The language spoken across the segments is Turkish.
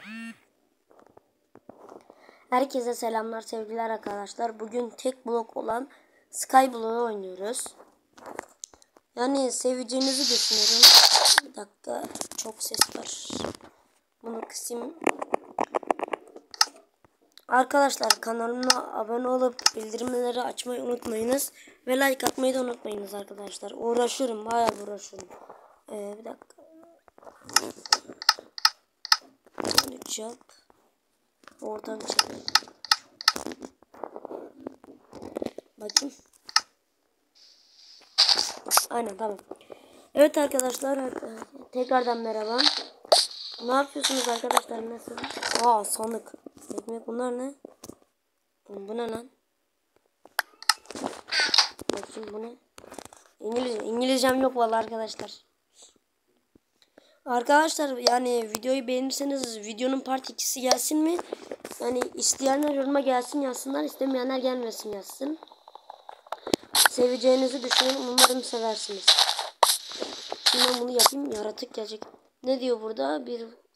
Herkese selamlar, sevgiler arkadaşlar. Bugün tek blok olan Skyblock'u oynuyoruz. Yani seveceğinizi düşünüyorum. Bir dakika, çok ses var. Bunu kısayım. Arkadaşlar kanalıma abone olup bildirimleri açmayı unutmayınız. Ve like atmayı da unutmayınız arkadaşlar. Uğraşıyorum, bayağı uğraşıyorum. Bir dakika. 13 yap. Oradan çıkıyor. Bakayım. Aynen, tamam. Evet arkadaşlar, tekrardan merhaba. Ne yapıyorsunuz arkadaşlar, nasıl? Sandık. Ekmek, bunlar ne? Bu ne lan? Bakayım, bu ne? İngilizcem yok vallahi arkadaşlar. Arkadaşlar yani videoyu beğenirseniz videonun part 2'si gelsin mi? Yani isteyenler yoruma gelsin yazsınlar, istemeyenler gelmesin yazsın. Seveceğinizi düşünüyorum, umarım seversiniz. Şimdi ben bunu yapayım, yaratık gelecek. Ne diyor burada?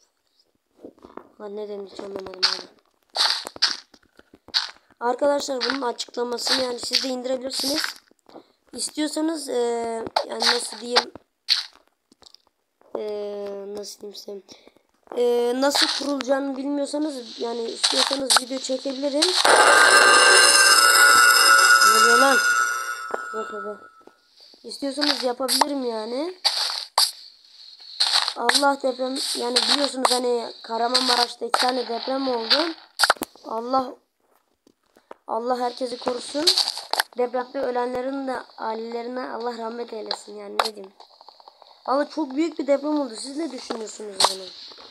Ne demiş anlamadım abi. Arkadaşlar bunun açıklamasını yani siz de indirebilirsiniz. İstiyorsanız yani nasıl diyeyim, size nasıl kurulacağını bilmiyorsanız yani istiyorsanız video çekebilirim. Ne oluyor lan? İstiyorsanız yapabilirim yani. Allah, deprem yani biliyorsunuz hani Kahramanmaraş'ta 2 tane deprem oldu. Allah herkesi korusun. Depremde ölenlerin de ailelerine Allah rahmet eylesin, yani ne diyeyim. Ama çok büyük bir deprem oldu. Siz ne düşünüyorsunuz yani?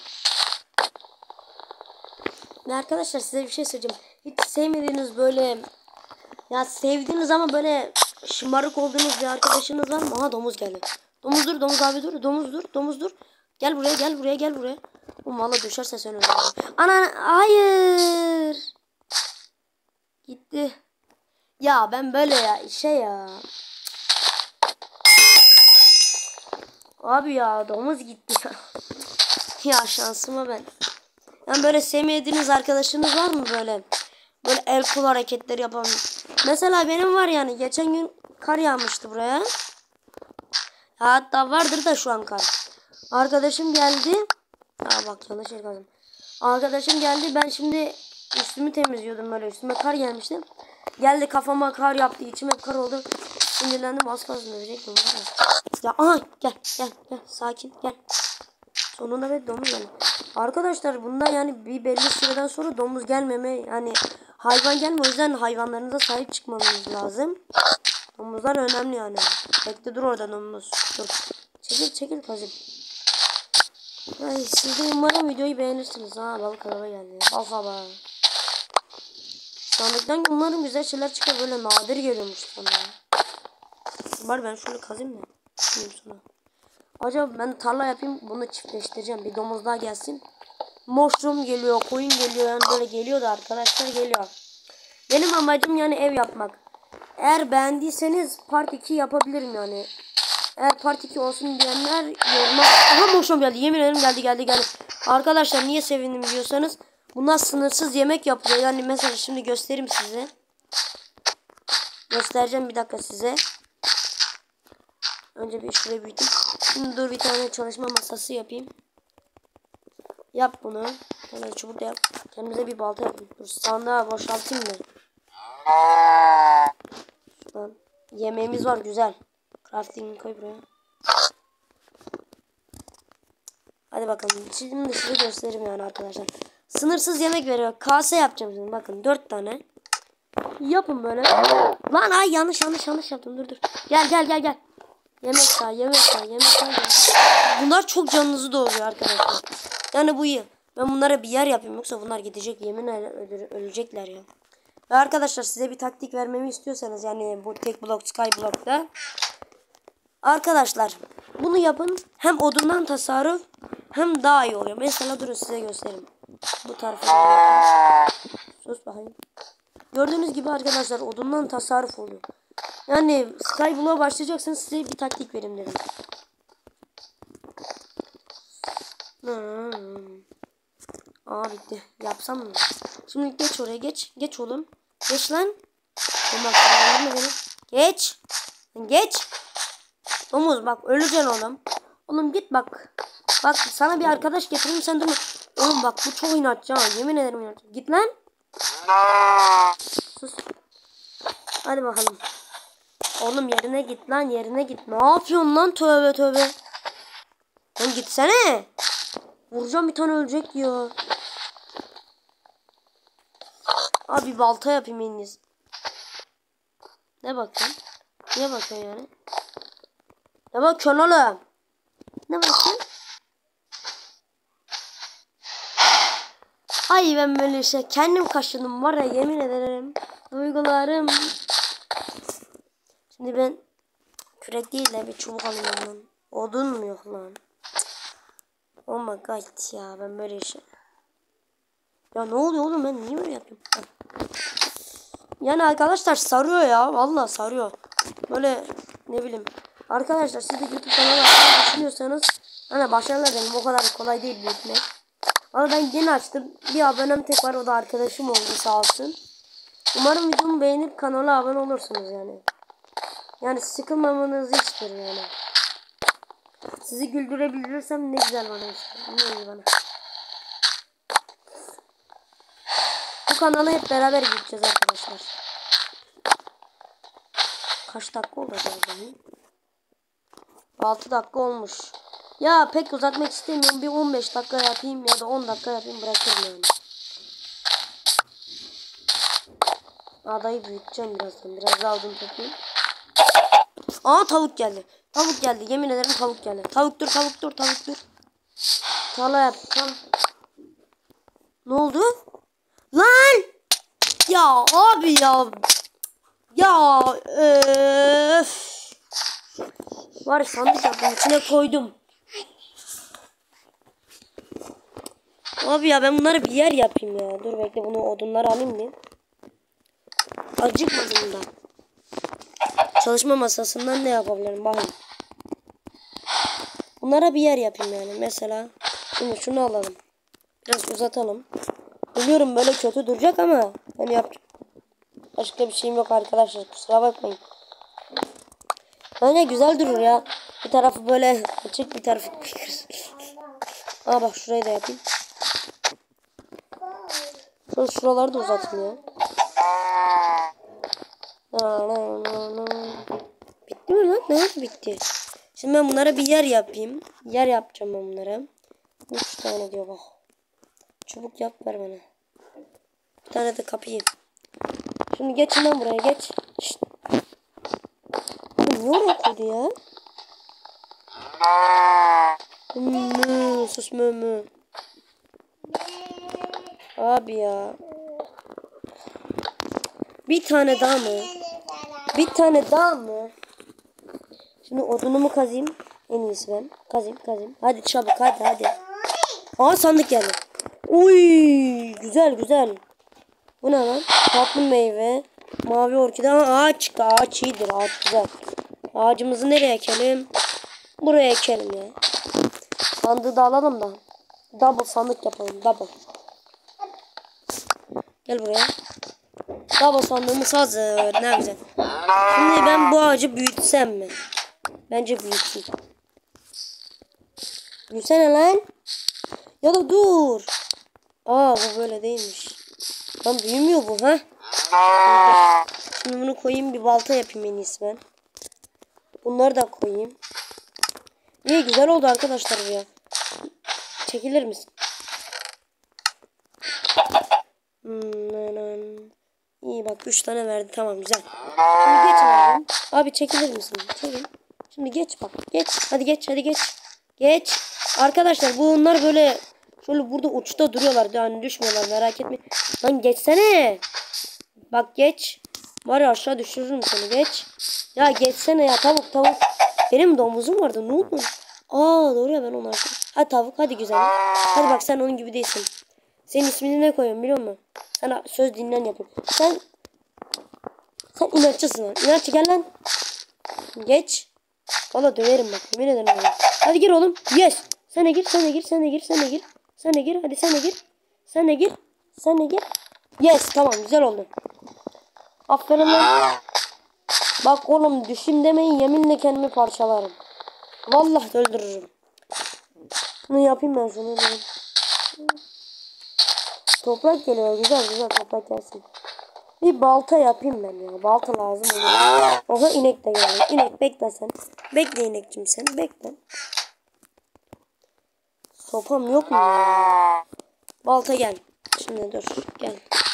Ve arkadaşlar size bir şey söyleyeceğim. Hiç sevmediğiniz böyle, ya sevdiğiniz ama böyle şımarık olduğunuz bir arkadaşınız var mı? Aha, domuz geldi. Domuz dur, domuz abi dur. Domuz dur. Gel buraya. Bu valla düşerse sen öldürürüm. Ana, hayır. Gitti. Ya ben böyle ya. Abi ya, domuz gitti ya. Ya şansıma ben. Yani böyle sevmediğiniz arkadaşınız var mı böyle? Böyle el kol hareketleri yapan. Mesela benim var yani, geçen gün kar yağmıştı buraya. Hatta vardır da şu an kar. Arkadaşım geldi. Bak, yanlış yer kaldım. Arkadaşım geldi, ben şimdi üstümü temizliyordum, böyle üstüme kar gelmişti. Geldi kafama kar yaptı, içime kar oldu. Sinirlendim, az kalsın ölecektim. Ya aha, gel sakin gel. Sonunda bir domuz geldi. Arkadaşlar bunda yani bir belli süreden sonra domuz gelmeme, yani hayvan gelme, o yüzden hayvanlarınıza sahip çıkmamız lazım. Domuzlar önemli yani. Bekle, dur orada domuz. Dur. Çekil kızım. Ay, siz de umarım videoyu beğenirsiniz. Balık araba geldi. Balkaba. Sandıktan umarım güzel şeyler çıkar, böyle nadir geliyormuş sana. Bari ben şunu kazayım da. Sonra. Acaba ben tarla yapayım, bunu çiftleştireceğim. Bir domuz daha gelsin. Mushroom geliyor, koyun geliyor, yani böyle geliyor da arkadaşlar geliyor. Benim amacım yani ev yapmak. Eğer beğendiyseniz part 2 yapabilirim yani. Eğer part 2 olsun diyenler yoruma. Aha, mushroom geldi, yemin ederim geldi. Arkadaşlar niye sevindim diyorsanız, bunlar sınırsız yemek yapıyor. Yani mesela şimdi göstereyim size. Göstereceğim bir dakika size. Önce bir şurayı büyüteyim. Şimdi dur, bir tane çalışma masası yapayım. Yap bunu. Bir tane çubuk da yap. Kendimize bir balta yapayım. Dur, sandığa boşaltayım mı? Şuradan. Yemeğimiz var, güzel. Crafting koy buraya. Hadi bakalım. Şimdi size göstereyim yani arkadaşlar. Sınırsız yemek veriyor. Kase yapacağım şimdi. Bakın 4 tane. Yapın böyle. Lan ay, yanlış yaptım. Dur. Gel. Yemek sağ. Bunlar çok canınızı doğuruyor arkadaşlar. Yani bu iyi. Ben bunlara bir yer yapayım, yoksa bunlar gidecek, yeminle ölecekler ya. Ve arkadaşlar size bir taktik vermemi istiyorsanız, yani bu tek blok Skyblock'ta. Arkadaşlar bunu yapın. Hem odundan tasarruf hem daha iyi oluyor. Mesela durun, size göstereyim. Bu tarafa sus bakayım. Gördüğünüz gibi arkadaşlar odundan tasarruf oluyor. Yani Skyblock'a başlayacaksanız size bir taktik vereyim dedim. Aa bitti. Yapsam mı? Şimdi geç oraya geç. Geç oğlum. Geç lan. Bak verme beni. Geç. Geç. Domuz bak öleceksin oğlum. Oğlum git bak. Bak sana bir arkadaş getireyim sen dur. Oğlum bak bu çok inatçı ha. Yemin ederim inatçı. Git lan. Sus. Hadi bakalım. Oğlum yerine git lan yerine git. Ne yapıyorsun lan tövbe tövbe. Lan gitsene. Vuracağım bir tane ölecek ya. Abi balta yapayım en iyisi. Ne bakıyorsun? Niye bakıyorsun yani? Ne bakıyorsun oğlum? Ne bakıyorsun? Ay ben böyle şey kendim kaşındım var ya yemin ederim. Duygularım. Şimdi ben kürek değil de bir çubuk alayım lan. Odun mu yok lan? Oh my god ya ben böyle şey. Ya ne oluyor oğlum ben niye böyle yapıyorum? Yani arkadaşlar sarıyor ya. Vallahi sarıyor. Böyle ne bileyim. Arkadaşlar siz de YouTube kanalı açmayı düşünüyorsanız hani başarılar benim o kadar kolay değil büyütmek. Ama ben yeni açtım. Bir abonem tek var o da arkadaşım oldu sağ olsun. Umarım videomu beğenip kanala abone olursunuz yani. Yani sıkılmamanızı isterim yani. Sizi güldürebilirsem ne güzel bana işte. Ne iyi bana. Bu kanalı hep beraber gideceğiz arkadaşlar. Kaç dakika oldu acaba? 6 dakika olmuş. Ya pek uzatmak istemiyorum. Bir 15 dakika yapayım ya da 10 dakika yapayım bırakırım yani. Adayı büyüteceğim birazdan. Biraz daha odun toplayayım. Aa tavuk geldi. Tavuk geldi. Yemin ederim tavuk geldi. Tavuk dur tavuk dur tavuk dur. Tala yap. Tam. Ne oldu? Lan! Ya abi ya. Ya öf. Var sandık yaptım içine koydum. Abi ya ben bunları bir yer yapayım ya. Dur bekle bunu odunları alayım bir. Acıkmadım da. Çalışma masasından ne yapabilirim bakayım. Bunlara bir yer yapayım yani. Mesela şimdi şunu alalım. Biraz uzatalım. Biliyorum böyle kötü duracak ama ben yapacağım. Başka bir şeyim yok arkadaşlar. Kusura bakmayın. Bence güzel durur ya. Bir tarafı böyle açık bir tarafı. Aa bak şurayı da yapayım. Şuraları da uzatayım ya. Bitti mi lan? Nasıl bitti? Şimdi ben bunlara bir yer yapayım. Yer yapacağım ben bunlara. 3 tane diyor bak. Çubuk yap ver bana. Bir tane de kapıyı. Şimdi geçin lan buraya geç. Şşt. Niye oraya koydu ya? Sus mü. Abi ya. Bir tane daha mı? Bir tane daha mı? Şimdi odunumu kazayım. En iyisi ben. Kazayım. Hadi çabuk hadi. Aa sandık geldi. Uy güzel. Bu ne lan? Tatlı meyve. Mavi orkide. Ağaç çıktı. Ağaç iyidir. Ağaç güzel. Ağacımızı nereye ekelim? Buraya ekelim ya. Sandığı da alalım da. Double sandık yapalım. Double. Gel buraya. Double sandığımız hazır. Ne güzel. Şimdi ben bu ağacı büyütsem mi? Bence büyüteyim. Büyüsene lan. Ya da dur. Aa bu böyle değilmiş. Lan büyümüyor bu ha. Şimdi bunu koyayım bir balta yapayım en iyisi ben. Bunları da koyayım. İyi güzel oldu arkadaşlar bu ya. Çekilir misin? İyi bak 3 tane verdi tamam güzel. Şimdi geç abi. Abi çekilir misin? Çekil. Şimdi geç bak. Geç. Hadi geç. Geç. Arkadaşlar bunlar böyle şöyle burada uçta duruyorlar. Yani düşmüyorlar merak etme. Lan geçsene. Bak geç. Var ya aşağı düşürürüm seni geç. Ya geçsene ya tavuk. Benim domuzum vardı ne oldu? Aa doğru ya ben onu açtım. Hadi tavuk hadi güzel. Hadi bak sen onun gibi değilsin. Senin ismini ne koyuyorum biliyor musun? Sana söz dinlen yapayım. Sen inatçısın lan. İnatçı gel lan. Geç. Valla döverim bak. Yemin ederim. Hadi gir oğlum. Yes. Sen de gir. Hadi sen de gir. Sen de gir. Sen de gir. Yes, tamam, güzel oldu. Aferin lan. Bak oğlum, düşün demeyin, yeminle kendimi parçalarım. Vallahi öldürürüm. Bunu yapayım ben şunu. Toprak geliyor, güzel güzel, toprak gelsin. Bir balta yapayım ben ya. Balta lazım olur. Oha, inek de geldi. İnek bekle sen. Bekle inekçim, sen bekle. Sopam yok mu ya? Balta gel. Şimdi dur gel.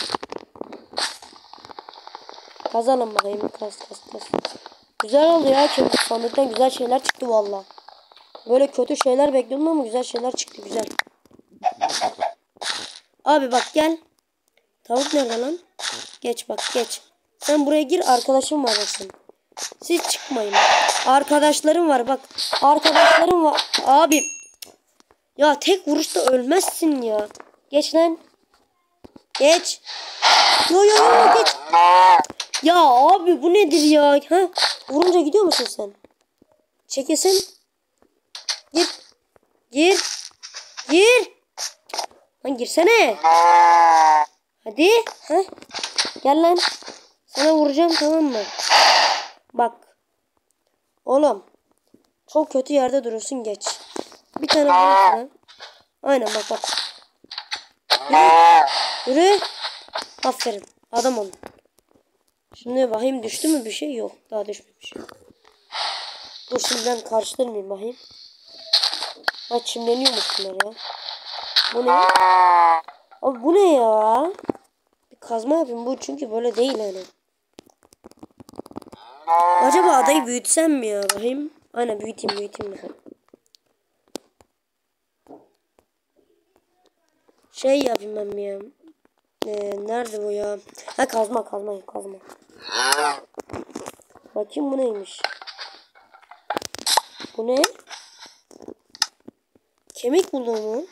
Kazalım bakayım. Kaz. Güzel oldu ya. Sandıktan güzel şeyler çıktı valla. Böyle kötü şeyler bekliyordum ama güzel şeyler çıktı, güzel. Abi bak gel. Tavuk nerede lan? Geç bak, geç. Sen buraya gir, arkadaşım var bakın. Siz çıkmayın. Arkadaşlarım var bak. Arkadaşlarım var. Abi. Ya tek vuruşta ölmezsin ya. Geç lan. Geç. Yo geç. Ya abi bu nedir ya? Ha? Vurunca gidiyor musun sen? Çekilsin. Gir. Gir. Gir. Lan girsene. Hadi. Ha? Gel lan. Sana vuracağım, tamam mı? Bak. Oğlum. Çok kötü yerde durursun, geç. Bir tane vurursun. Aynen bak. Yürü. Aferin. Adam ol. Şimdi bakayım düştü mü bir şey? Yok. Daha düşmemiş. Dur şimdi ben karıştırmayayım bakayım. Ha, çimleniyormuş bunlar ya. Bu ne? Abi bu ne ya? Bir kazma yapayım bu, çünkü böyle değil hani. Acaba adayı büyütsem mi ya? Bakayım. Aynen büyüteyim bakalım. Şey yapayım ben ya. Nerede bu ya? Ha, kazma. Bakayım bu neymiş? Bu ne? Kemik bulduğum mu?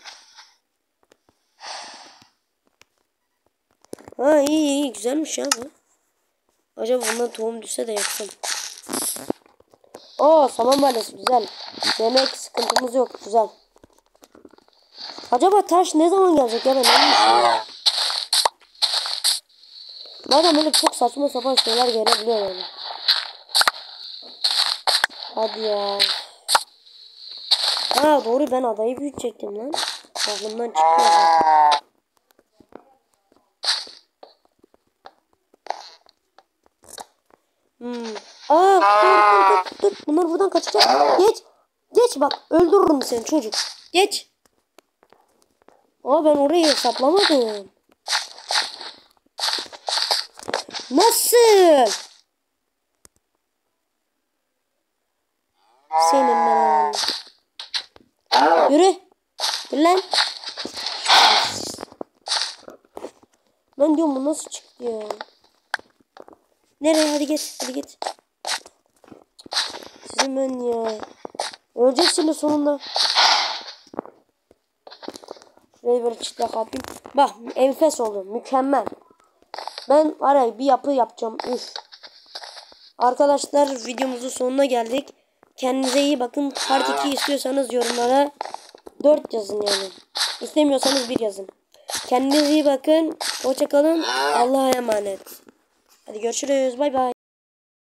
Ha, iyi güzelmiş ya bu. Acaba bundan tohum düşse de yapsam. Oo, saman balyası güzel. Yemek sıkıntımız yok, güzel. Acaba taş ne zaman gelecek ya, ben anlamadım. Bazen böyle çok saçma sapan şeyler gelebiliyor yani. Hadi ya. Ha doğru, ben adayı büyütecektim lan. Aklımdan çıkıyor. Dur. Bunlar buradan kaçacak. Geç bak, öldürürüm seni çocuk. Geç. Ben orayı hesaplamadım. Nasıl? Senin ben. Yürü. Dur lan. Ben diyorum bu nasıl çıktı ya? Nereye? Hadi git. Sizin ben ya. Öleceksiniz sonunda. Şurayı böyle çıtlak yapayım. Bak enfes oldu. Mükemmel. Ben araya bir yapı yapacağım. Üf. Arkadaşlar videomuzun sonuna geldik. Kendinize iyi bakın. Part 2 istiyorsanız yorumlara 4 yazın yani. İstemiyorsanız 1 yazın. Kendinize iyi bakın. Hoşça kalın. Allah'a emanet. Hadi görüşürüz. Bay bay.